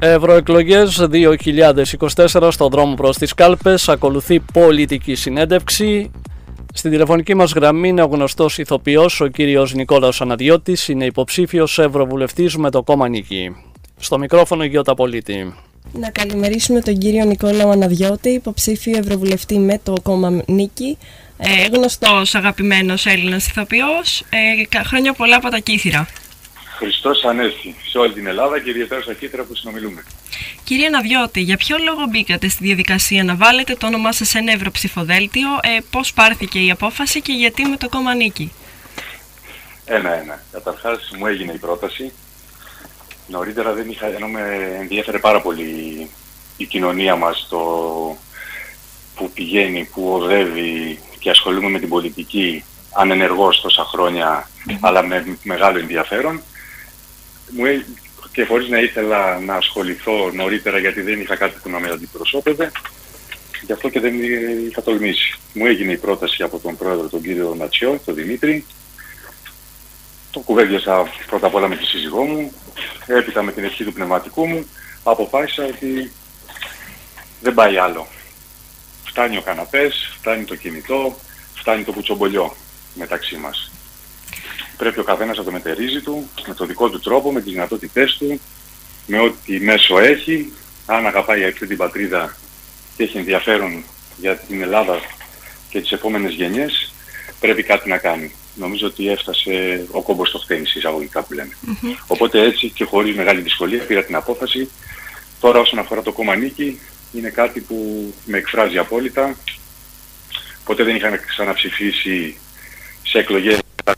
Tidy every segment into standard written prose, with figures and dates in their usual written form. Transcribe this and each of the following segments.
Ευρωεκλογές 2024 στον δρόμο προς τις κάλπες, ακολουθεί πολιτική συνέντευξη. Στην τηλεφωνική μας γραμμή είναι ο γνωστός ηθοποιός, ο κύριος Νικόλαος Αναδιώτης, είναι υποψήφιος ευρωβουλευτής με το κόμμα Νίκη. Στο μικρόφωνο Γιώτα Πολίτη. Να καλημερίσουμε τον κύριο Νικόλαο Αναδιώτη, υποψήφιο ευρωβουλευτή με το κόμμα Νίκη. Γνωστός, αγαπημένος Έλληνας ηθοποιός, χρόνια πολλά από τα Κύθυρα. Χριστός Ανέστη σε όλη την Ελλάδα και ιδιαίτερα στα Κύθυρα που συνομιλούμε. Κύριε Αναδιώτη, για ποιο λόγο μπήκατε στη διαδικασία να βάλετε το όνομά σας σε ένα ευρωψηφοδέλτιο, πώς πάρθηκε η απόφαση και γιατί με το κόμμα Νίκη? Ένα-ένα. Καταρχάς μου έγινε η πρόταση. Νωρίτερα δεν είχα, ενώ με ενδιέφερε πάρα πολύ η κοινωνία μας, το που πηγαίνει, που οδεύει και ασχολούμαι με την πολιτική ανενεργώς τόσα χρόνια, αλλά με μεγάλο ενδιαφέρον. Και χωρίς να ήθελα να ασχοληθώ νωρίτερα, γιατί δεν είχα κάτι που να με αντιπροσώπευε, γι' αυτό και δεν είχα τολμήσει. Μου έγινε η πρόταση από τον πρόεδρο, τον κύριο Νατσιό, τον Δημήτρη. Το κουβέντιασα πρώτα απ' όλα με τη σύζυγό μου, έπειτα με την ευχή του πνευματικού μου, αποφάσισα ότι δεν πάει άλλο. Φτάνει ο καναπές, φτάνει το κινητό, φτάνει το κουτσομπολιό μεταξύ μας. Πρέπει ο καθένας να το μετερίζει του, με το δικό του τρόπο, με τις δυνατότητές του, με ό,τι μέσο έχει. Αν αγαπάει αυτή την πατρίδα και έχει ενδιαφέρον για την Ελλάδα και τις επόμενες γενιές, πρέπει κάτι να κάνει. Νομίζω ότι έφτασε ο κόμπος στο χτένι, εισαγωγικά που λέμε. Οπότε έτσι και χωρίς μεγάλη δυσκολία πήρα την απόφαση. Τώρα όσον αφορά το κόμμα Νίκη, είναι κάτι που με εκφράζει απόλυτα. Ποτέ δεν είχα ξαναψηφίσει σε εκλογές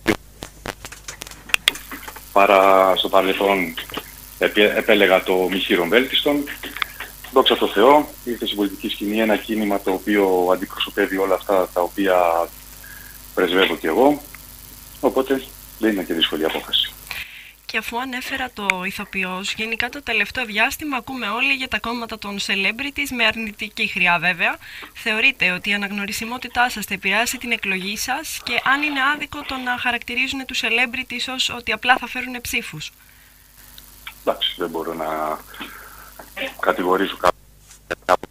παρά στο παρελθόν επέλεγα το μη χείρον βέλτιστον. Δόξα τω Θεώ, ήρθε στην πολιτική σκηνή ένα κίνημα το οποίο αντιπροσωπεύει όλα αυτά τα οποία πρεσβεύω και εγώ. Οπότε δεν είναι και δύσκολη απόφαση. Και αφού ανέφερα το ηθοποιός, γενικά το τελευταίο διάστημα ακούμε όλοι για τα κόμματα των celebrities με αρνητική χρειά βέβαια. Θεωρείτε ότι η αναγνωρισιμότητά σας θα επηρεάσει την εκλογή σας και αν είναι άδικο το να χαρακτηρίζουν τους celebrities ως ότι απλά θα φέρουν ψήφους? Εντάξει, δεν μπορώ να κατηγορήσω κάποιον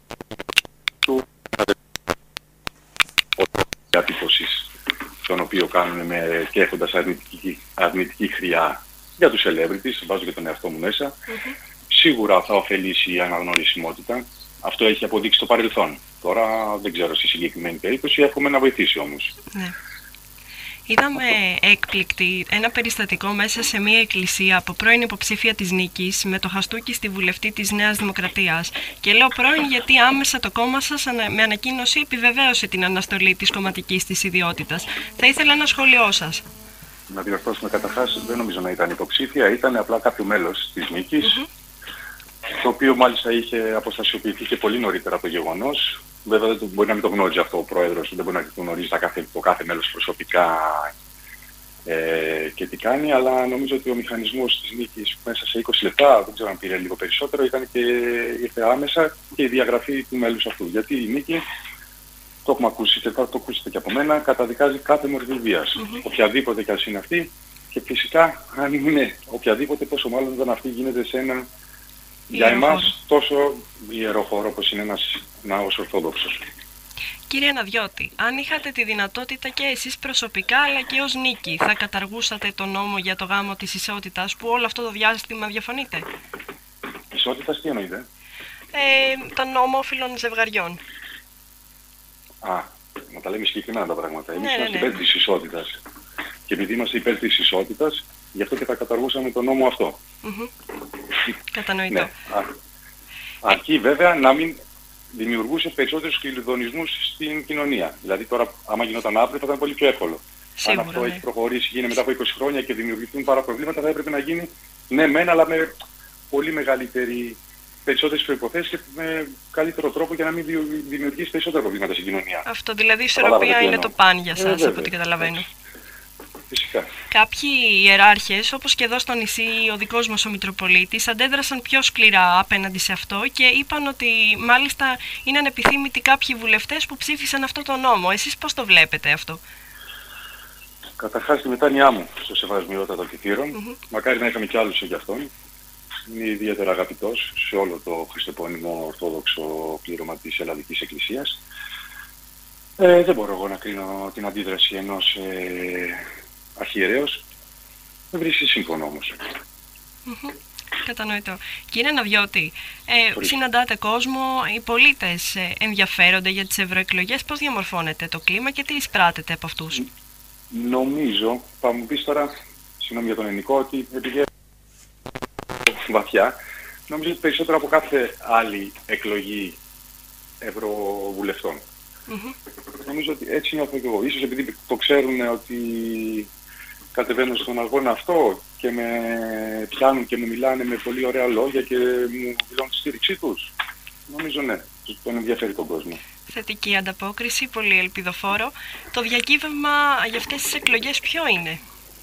διατύπωσης τον οποίο κάνουν και έχοντας αρνητική χρειά για τους celebrities, βάζω και τον εαυτό μου μέσα. Σίγουρα θα ωφελήσει η αναγνωρισιμότητα. Αυτό έχει αποδείξει το παρελθόν. Τώρα δεν ξέρω στη συγκεκριμένη περίπτωση, εύχομαι να βοηθήσει όμως. Ναι. Είδαμε έκπληκτη ένα περιστατικό μέσα σε μια εκκλησία από πρώην υποψήφια της Νίκης με το χαστούκι στη βουλευτή της Νέας Δημοκρατίας. Και λέω πρώην γιατί άμεσα το κόμμα σας με ανακοίνωση επιβεβαίωσε την αναστολή της κομματικής της ιδιότητας. Θα ήθελα ένα σχόλιο σας. Να διορθώσουμε καταρχάς, δεν νομίζω να ήταν υποψήφια, ήταν απλά κάποιο μέλος της Νίκης, το οποίο μάλιστα είχε αποστασιοποιηθεί και πολύ νωρίτερα από το γεγονός. Βέβαια μπορεί να μην το γνώριζε αυτό ο πρόεδρος, δεν μπορεί να το γνωρίζει το κάθε μέλος προσωπικά και τι κάνει, αλλά νομίζω ότι ο μηχανισμός της Νίκης μέσα σε 20 λεπτά, δεν ξέρω αν πήρε λίγο περισσότερο, ήταν και ήρθε άμεσα και η διαγραφή του μέλους αυτού. Γιατί η Νίκη, το έχουμε ακούσει και το ακούσετε και από μένα, καταδικάζει κάθε μορφή βίας. Οποιαδήποτε κι ας είναι αυτή, και φυσικά αν είναι οποιαδήποτε, πόσο μάλλον όταν αυτή γίνεται σε ένα για εμάς τόσο ιερό χώρο όπως είναι ένας ναός Ορθόδοξος. Κύριε Αναδιώτη, αν είχατε τη δυνατότητα και εσείς προσωπικά αλλά και ως Νίκη, θα καταργούσατε το νόμο για το γάμο της ισότητας που όλο αυτό το διάστημα διαφωνείτε? Ισότητας τι εννοείται? Το νόμο οφείλων ζευγαριών. Να τα λέμε συγκεκριμένα τα πράγματα. Εμείς είμαστε υπέρ της ισότητας. Και επειδή είμαστε υπέρ της ισότητας, γι' αυτό και θα καταργούσαμε το νόμο αυτό. Κατανοητό. Ναι. Αρκεί βέβαια να μην δημιουργούσε περισσότερους κλειδονισμούς στην κοινωνία. Δηλαδή τώρα, άμα γινόταν αύριο, θα ήταν πολύ πιο εύκολο. Σίγουρα, αν αυτό έχει προχωρήσει, γίνει μετά από 20 χρόνια και δημιουργηθούν πάρα προβλήματα, θα έπρεπε να γίνει ναι μεν, αλλά με πολύ περισσότερες προϋποθέσεις και με καλύτερο τρόπο για να μην δημιουργήσει περισσότερα προβλήματα στην κοινωνία. Αυτό δηλαδή η ισορροπία είναι το παν για σας, από ό,τι καταλαβαίνω. Φυσικά. Κάποιοι ιεράρχες, όπως και εδώ στο νησί ο δικός μας ο Μητροπολίτης, αντέδρασαν πιο σκληρά απέναντι σε αυτό και είπαν ότι μάλιστα είναι ανεπιθύμητοι κάποιοι βουλευτές που ψήφισαν αυτό το νόμο. Εσείς πώς το βλέπετε αυτό? Καταρχάς τη μετάνοιά μου στο σεβασμιότητα των Κυθύρων. Μακάρι να είχαμε κι άλλους γι' αυτόν. είναι ιδιαίτερα αγαπητός σε όλο το χριστεπώνυμο ορθόδοξο πλήρωμα της Ελλαδικής Εκκλησίας. Δεν μπορώ εγώ να κρίνω την αντίδραση ενός αρχιερέως. Με βρίσκει σύμφωνο όμως. Κατανοητό. Κύριε Αναβιώτη, συναντάτε κόσμο, οι πολίτες ενδιαφέρονται για τις ευρωεκλογές. Πώς διαμορφώνεται το κλίμα και τι εισπράτεται από αυτούς? Νομίζω, θα μου πεις τώρα, συγγνώμη για τον ελληνικό, ότι επειδή βαθιά, νομίζω ότι περισσότερο από κάθε άλλη εκλογή ευρωβουλευτών. Νομίζω ότι έτσι νιώθω και εγώ. Ίσως επειδή το ξέρουν ότι κατεβαίνω στον αγώνα αυτό και με πιάνουν και μου μιλάνε με πολύ ωραία λόγια και μου δηλώνουν τη στήριξή τους. Νομίζω ναι, τον ενδιαφέρει τον κόσμο. Θετική ανταπόκριση, πολύ ελπιδοφόρο. Το διακύβευμα για αυτές τις εκλογές ποιο είναι?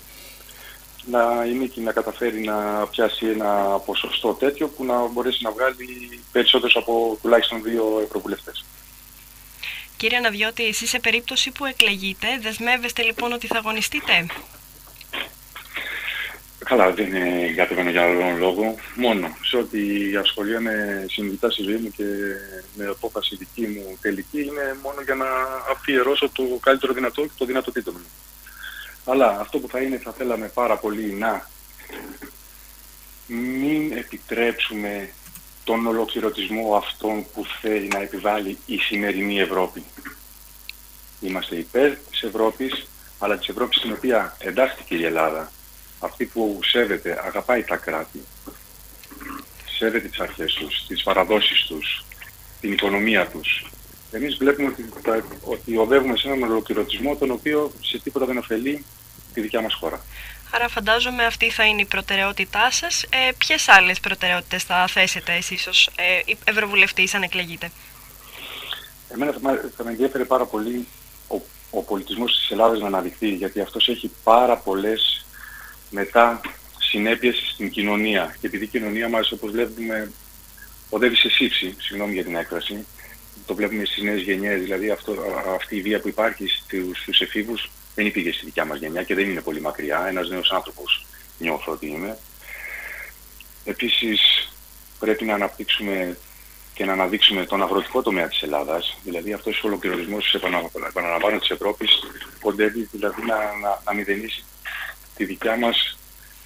Η Νίκη να καταφέρει να πιάσει ένα ποσοστό τέτοιο που να μπορέσει να βγάλει περισσότερους από τουλάχιστον 2 ευρωβουλευτές. Κύριε Αναβιώτη, εσείς σε περίπτωση που εκλεγείτε, δεσμεύεστε λοιπόν ότι θα αγωνιστείτε? Καλά, δεν κατεβαίνω για άλλον λόγο. Μόνο σε ό,τι ασχολιέμαι συνειδητά στη ζωή μου και με απόφαση δική μου τελική, είναι μόνο για να αφιερώσω το καλύτερο δυνατό και το δυνατοτήτο μου. Αλλά αυτό που θα θέλαμε πάρα πολύ να μην επιτρέψουμε τον ολοκληρωτισμό αυτόν που θέλει να επιβάλλει η σημερινή Ευρώπη. Είμαστε υπέρ της Ευρώπης, αλλά της Ευρώπης στην οποία εντάχθηκε η Ελλάδα. Αυτή που σέβεται, αγαπάει τα κράτη, σέβεται τις αρχές τους, τις παραδόσεις τους, την οικονομία τους. Εμείς βλέπουμε ότι οδεύουμε σε έναν ολοκληρωτισμό τον οποίο σε τίποτα δεν ωφελεί τη δικιά μας χώρα. Άρα φαντάζομαι αυτή θα είναι η προτεραιότητά σας. Ποιες άλλες προτεραιότητες θα θέσετε εσείς ως ευρωβουλευτής αν εκλεγείτε? Εμένα θα με ενδιαφέρει πάρα πολύ ο πολιτισμός της Ελλάδας να αναδειχθεί, γιατί αυτός έχει πάρα πολλές μετά συνέπειες στην κοινωνία. Και επειδή η κοινωνία μας, όπως βλέπουμε, οδεύει σε σύψη, συγγνώμη για την έκφραση, το βλέπουμε στις νέες γενιές, δηλαδή αυτή η βία που υπάρχει στους εφήβους δεν υπήρχε στη δικιά μας γενιά και δεν είναι πολύ μακριά. Ένας νέος άνθρωπος νιώθω ότι είμαι. Επίσης πρέπει να αναπτύξουμε και να αναδείξουμε τον αγροτικό τομέα της Ελλάδας, δηλαδή αυτός ο ολοκληρωτισμός, επαναλαμβάνω, της Ευρώπης, κοντεύει δηλαδή να μηδενίσει τη δικιά μας.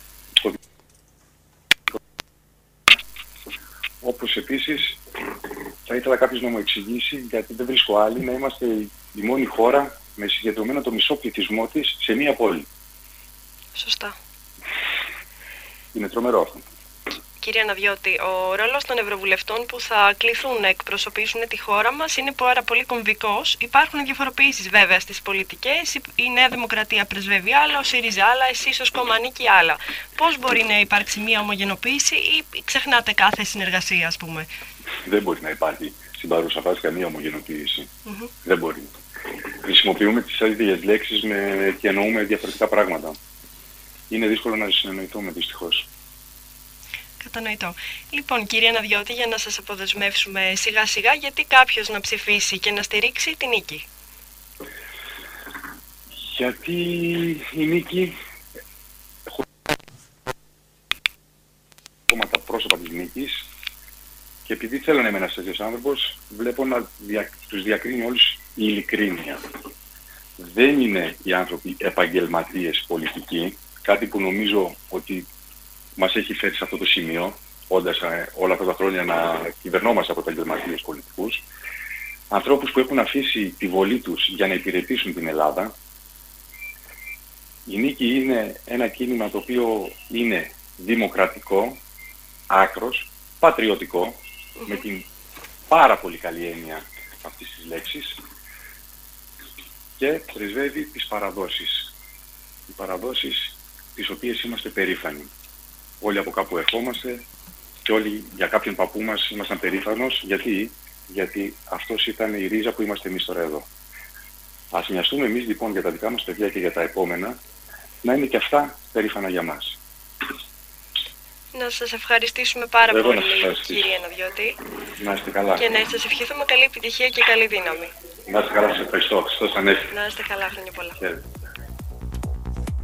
Όπως επίσης θα ήθελα κάποιος να μου εξηγήσει, γιατί δεν βρίσκω άλλη, να είμαστε η μόνη χώρα με συγκεντρωμένο το μισό πληθυσμό της σε μία πόλη. Σωστά. Είναι τρομερό αυτό. Κύριε Αναβιώτη, ο ρόλος των ευρωβουλευτών που θα κληθούν να εκπροσωπήσουν τη χώρα μας είναι πάρα πολύ κομβικός. Υπάρχουν διαφοροποιήσεις βέβαια στις πολιτικές. Η Νέα Δημοκρατία πρεσβεύει άλλα, ο ΣΥΡΙΖΑ άλλα, εσείς ως κόμμα ανήκει άλλα. Πώς μπορεί να υπάρξει μια ομογενοποίηση ή ξεχνάτε κάθε συνεργασία, ας πούμε? Δεν μπορεί να υπάρχει στην παρούσα φάση καμία ομογενοποίηση. Δεν μπορεί. Χρησιμοποιούμε τις ίδιες λέξεις και εννοούμε διαφορετικά πράγματα. Είναι δύσκολο να συνεννοηθούμε δυστυχώς. Κατανοητό. Λοιπόν, κύριε Αναβιώτη, για να σας αποδεσμεύσουμε σιγά σιγά, γιατί κάποιος να ψηφίσει και να στηρίξει τη Νίκη? Γιατί η Νίκη, τα πρόσωπα της Νίκης, και επειδή θέλω να είμαι ένας τέτοιος άνθρωπος, βλέπω να τους διακρίνει όλους η ειλικρίνεια. Δεν είναι οι άνθρωποι επαγγελματίες πολιτικοί, κάτι που νομίζω ότι μας έχει φέρει σε αυτό το σημείο, όντας όλα αυτά τα χρόνια να κυβερνόμαστε από επαγγελματίες πολιτικούς. Ανθρώπους που έχουν αφήσει τη βολή τους για να υπηρετήσουν την Ελλάδα. Η Νίκη είναι ένα κίνημα το οποίο είναι δημοκρατικό, άκρος, πατριωτικό, με την πάρα πολύ καλή έννοια αυτής της λέξης, και πρεσβεύει τις παραδόσεις. Οι παραδόσεις τις οποίες είμαστε περήφανοι. Όλοι από κάπου ερχόμαστε και όλοι για κάποιον παππού μας ήμασταν περήφανος. Γιατί αυτός ήταν η ρίζα που είμαστε εμείς τώρα εδώ. Ας νοιαστούμε εμείς λοιπόν για τα δικά μας παιδιά και για τα επόμενα, να είναι και αυτά περήφανα για μας. Να σας ευχαριστήσουμε πάρα πολύ, κύριε Αναβιώτη. Να είστε καλά. Και να σας ευχηθούμε καλή επιτυχία και καλή δύναμη. Να είστε καλά, σας ευχαριστώ. Χριστός Ανέστη. Να είστε καλά, χρόνια πολλά.